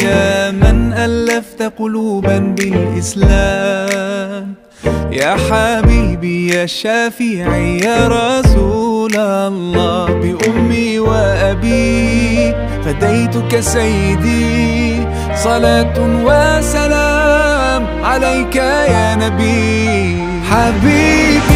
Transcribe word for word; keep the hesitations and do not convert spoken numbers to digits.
يا من ألفت قلوبا بالإسلام، يا حبيبي يا شافعي يا رسول الله. بأمي وأبي فديتك سيدي، صلاة وسلام عليك يا نبي. حبيبي